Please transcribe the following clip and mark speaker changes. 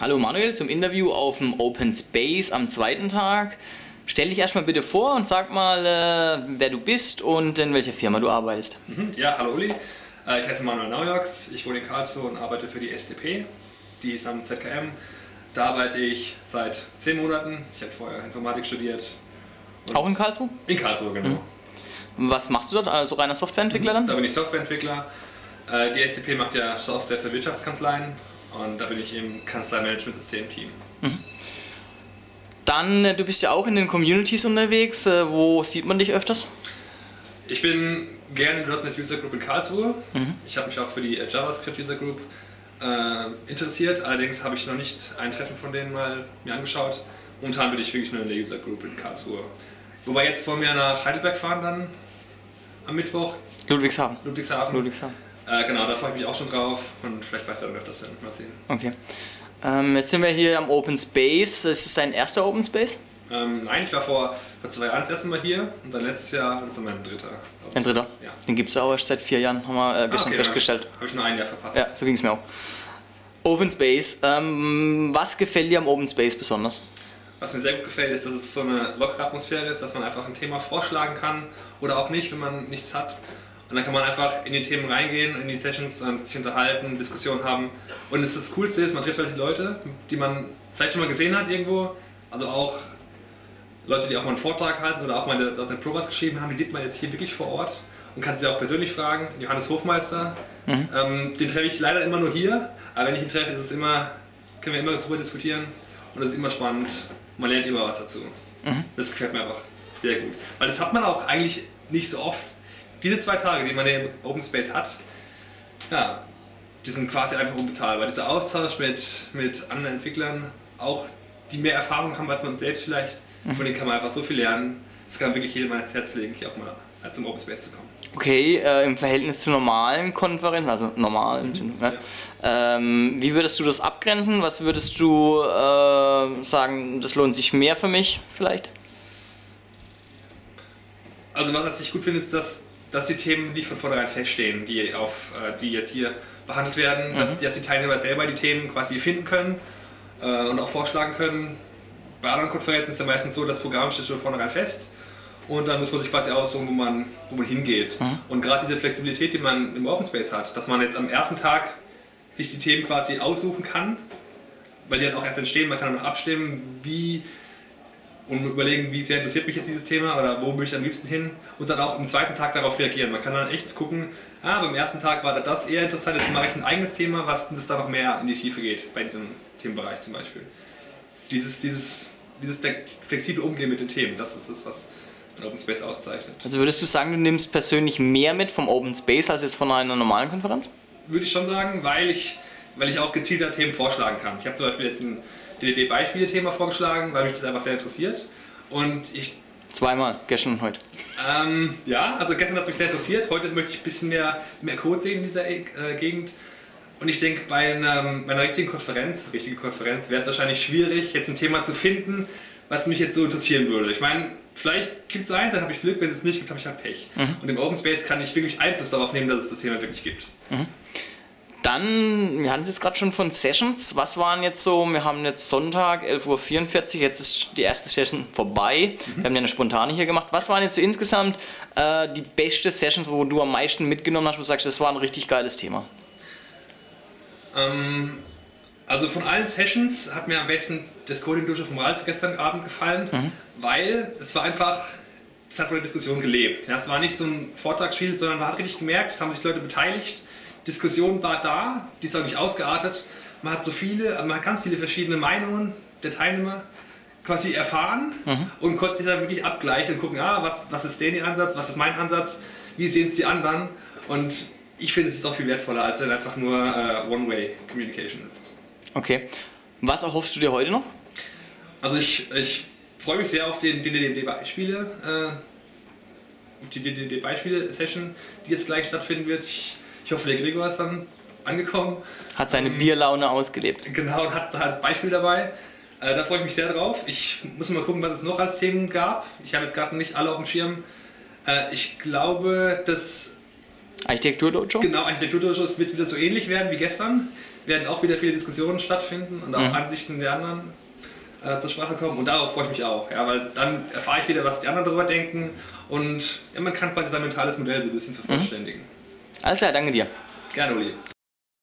Speaker 1: Hallo Manuel zum Interview auf dem Open Space am zweiten Tag. Stell dich erstmal bitte vor und sag mal, wer du bist und in welcher Firma du arbeitest.
Speaker 2: Ja, hallo Uli. Ich heiße Manuel Naujoks, ich wohne in Karlsruhe und arbeite für die SDP, die ist am ZKM. Da arbeite ich seit 10 Monaten. Ich habe vorher Informatik studiert.
Speaker 1: Auch in Karlsruhe?
Speaker 2: In Karlsruhe, genau.
Speaker 1: Was machst du dort? Also reiner Softwareentwickler dann?
Speaker 2: Da bin ich Softwareentwickler. Die SDP macht ja Software für Wirtschaftskanzleien und da bin ich im Kanzleimanagementsystem-Team.
Speaker 1: Dann, du bist ja auch in den Communities unterwegs. Wo sieht man dich öfters?
Speaker 2: Ich bin gerne in der .NET User Group in Karlsruhe. Ich habe mich auch für die JavaScript User Group interessiert. Allerdings habe ich noch nicht ein Treffen von denen mal mir angeschaut. Momentan bin ich wirklich nur in der User Group in Karlsruhe. Wobei jetzt wollen wir nach Heidelberg fahren dann am Mittwoch.
Speaker 1: Ludwigshafen.
Speaker 2: Genau, da freue ich mich auch schon drauf und vielleicht fahre ich da dann öfters hin. Mal sehen.
Speaker 1: Okay. Jetzt sind wir hier am Open Space. Ist es dein erster Open Space?
Speaker 2: Nein, ich war vor 2 Jahren das erste Mal hier und dann letztes Jahr, das ist dann mein dritter.
Speaker 1: Ein dritter?
Speaker 2: Ja.
Speaker 1: Den gibt es ja auch erst seit 4 Jahren, haben wir gestern festgestellt.
Speaker 2: Habe ich nur ein Jahr verpasst.
Speaker 1: Ja, so ging es mir auch. Open Space. Was gefällt dir am Open Space besonders?
Speaker 2: Was mir sehr gut gefällt, ist, dass es so eine lockere Atmosphäre ist, dass man einfach ein Thema vorschlagen kann oder auch nicht, wenn man nichts hat. Und dann kann man einfach in die Themen reingehen, in die Sessions und sich unterhalten, Diskussionen haben. Und das Coolste ist, man trifft halt die Leute, die man vielleicht schon mal gesehen hat irgendwo. Also auch Leute, die auch mal einen Vortrag halten oder auch mal eine Pro was geschrieben haben, die sieht man jetzt hier wirklich vor Ort und kann sie auch persönlich fragen. Johannes Hofmeister, den treffe ich leider immer nur hier, aber wenn ich ihn treffe, können wir immer darüber diskutieren und das ist immer spannend. Man lernt immer was dazu. Das gefällt mir einfach sehr gut. Weil das hat man auch eigentlich nicht so oft. Diese 2 Tage, die man im Open Space hat, ja, die sind quasi einfach unbezahlbar. Dieser Austausch mit anderen Entwicklern, auch die mehr Erfahrung haben als man selbst vielleicht, von denen kann man einfach so viel lernen. Das kann wirklich jedem ans Herz legen, hier auch mal zum Open Space zu kommen.
Speaker 1: Okay, im Verhältnis zu normalen Konferenzen, also normalen, wie würdest du das abgrenzen? Was würdest du sagen, das lohnt sich mehr für mich vielleicht?
Speaker 2: Also was ich gut finde, ist, dass die Themen nicht von vornherein feststehen, die jetzt hier behandelt werden, dass die Teilnehmer selber die Themen quasi finden können und auch vorschlagen können. Bei anderen Konferenzen ist es ja meistens so, das Programm steht schon von vornherein fest und dann muss man sich quasi aussuchen, wo man hingeht. Und gerade diese Flexibilität, die man im Open Space hat, dass man jetzt am ersten Tag sich die Themen quasi aussuchen kann, weil die dann auch erst entstehen, man kann dann noch abstimmen, und überlegen, wie sehr interessiert mich jetzt dieses Thema oder wo möchte ich am liebsten hin und dann auch am zweiten Tag darauf reagieren. Man kann dann echt gucken, beim ersten Tag war das eher interessant, jetzt mache ich ein eigenes Thema, was das da noch mehr in die Tiefe geht, bei diesem Themenbereich zum Beispiel. Dieses flexible Umgehen mit den Themen, das ist das, was ein Open Space auszeichnet.
Speaker 1: Also würdest du sagen, du nimmst persönlich mehr mit vom Open Space als jetzt von einer normalen Konferenz?
Speaker 2: Würde ich schon sagen, weil ich auch gezielter Themen vorschlagen kann. Ich habe zum Beispiel jetzt ein DDD-Beispiele-Thema vorgeschlagen, weil mich das einfach sehr interessiert. Und ich...
Speaker 1: Zweimal, gestern und heute.
Speaker 2: Ja, also gestern hat es mich sehr interessiert. Heute möchte ich ein bisschen mehr Code sehen in dieser Gegend. Und ich denke, bei einer richtigen Konferenz wäre es wahrscheinlich schwierig, jetzt ein Thema zu finden, was mich jetzt so interessieren würde. Ich meine, vielleicht gibt es eins, dann habe ich Glück, wenn es nicht gibt, habe ich halt Pech. Und im Open Space kann ich wirklich Einfluss darauf nehmen, dass es das Thema wirklich gibt.
Speaker 1: Dann, wir hatten es jetzt gerade schon von Sessions. Was waren jetzt so, wir haben jetzt Sonntag, 11:44 Uhr, jetzt ist die erste Session vorbei. Wir haben ja eine spontane hier gemacht. Was waren jetzt so insgesamt die beste Sessions, wo du am meisten mitgenommen hast, wo du sagst, das war ein richtig geiles Thema?
Speaker 2: Also von allen Sessions hat mir am besten das Coding-Dusche vom Ralf gestern Abend gefallen, weil es war einfach, es hat von der Diskussion gelebt. Ja, es war nicht so ein Vortragsspiel, sondern man hat richtig gemerkt, es haben sich Leute beteiligt. Diskussion war da, die ist auch nicht ausgeartet. Man hat ganz viele verschiedene Meinungen der Teilnehmer quasi erfahren und konnte sich dann wirklich abgleichen und gucken, was ist deren Ansatz, was ist mein Ansatz, wie sehen es die anderen. Und ich finde, es ist auch viel wertvoller, als wenn einfach nur One-Way-Communication ist. Okay.
Speaker 1: Was erhoffst du dir heute noch?
Speaker 2: Also ich freue mich sehr auf die DDD-Beispiele, auf die DDD-Beispiele-Session, die jetzt gleich stattfinden wird. Ich hoffe, der Gregor ist dann angekommen.
Speaker 1: Hat seine Bierlaune ausgelebt.
Speaker 2: Genau, und hat ein Beispiel dabei. Da freue ich mich sehr drauf. Ich muss mal gucken, was es noch als Themen gab. Ich habe jetzt gerade nicht alle auf dem Schirm. Ich glaube, dass...
Speaker 1: Architektur-Dojo?
Speaker 2: Genau, Architektur-Dojo wird wieder so ähnlich werden wie gestern. werden auch wieder viele Diskussionen stattfinden und auch Ansichten der anderen zur Sprache kommen und darauf freue ich mich auch, ja, weil dann erfahre ich wieder, was die anderen darüber denken und ja, man kann quasi sein mentales Modell so ein bisschen vervollständigen.
Speaker 1: Alles klar, danke dir.
Speaker 2: Gerne, Uli.